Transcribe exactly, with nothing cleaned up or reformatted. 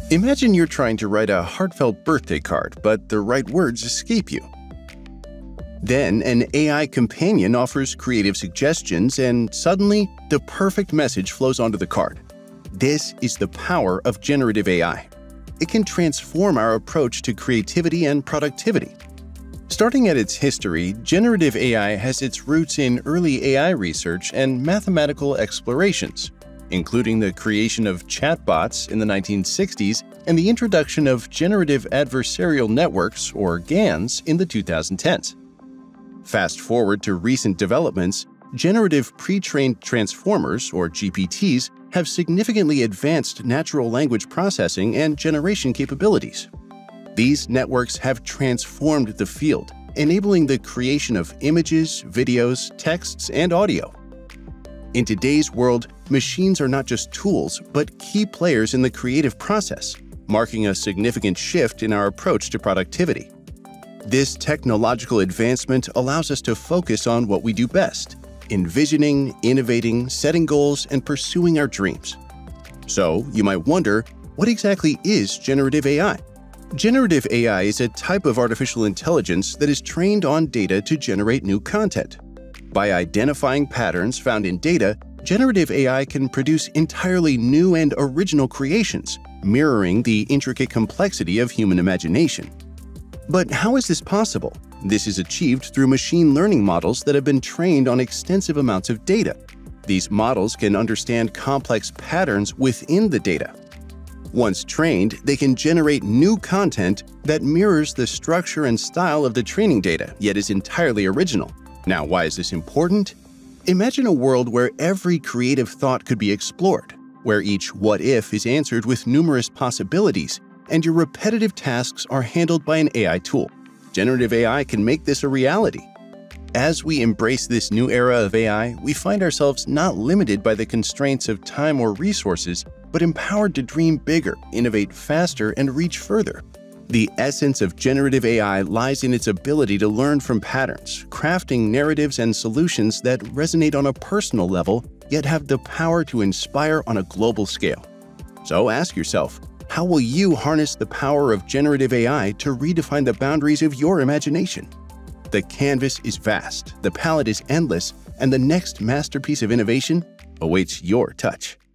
Imagine you're trying to write a heartfelt birthday card, but the right words escape you. Then an A I companion offers creative suggestions, and suddenly the perfect message flows onto the card. This is the power of generative A I. It can transform our approach to creativity and productivity. Starting at its history, generative A I has its roots in early A I research and mathematical explorations, including the creation of chatbots in the nineteen sixties and the introduction of generative adversarial networks, or GANs, in the two thousand tens. Fast forward to recent developments, generative pre-trained transformers, or G P Ts, have significantly advanced natural language processing and generation capabilities. These networks have transformed the field, enabling the creation of images, videos, texts, and audio. In today's world, machines are not just tools, but key players in the creative process, marking a significant shift in our approach to productivity. This technological advancement allows us to focus on what we do best: envisioning, innovating, setting goals, and pursuing our dreams. So, you might wonder, what exactly is generative A I? Generative A I is a type of artificial intelligence that is trained on data to generate new content. By identifying patterns found in data, generative A I can produce entirely new and original creations, mirroring the intricate complexity of human imagination. But how is this possible? This is achieved through machine learning models that have been trained on extensive amounts of data. These models can understand complex patterns within the data. Once trained, they can generate new content that mirrors the structure and style of the training data, yet is entirely original. Now, why is this important? Imagine a world where every creative thought could be explored, where each what if is answered with numerous possibilities, and your repetitive tasks are handled by an A I tool. Generative A I can make this a reality. As we embrace this new era of A I, we find ourselves not limited by the constraints of time or resources, but empowered to dream bigger, innovate faster, and reach further. The essence of generative A I lies in its ability to learn from patterns, crafting narratives and solutions that resonate on a personal level, yet have the power to inspire on a global scale. So ask yourself, how will you harness the power of generative A I to redefine the boundaries of your imagination? The canvas is vast, the palette is endless, and the next masterpiece of innovation awaits your touch.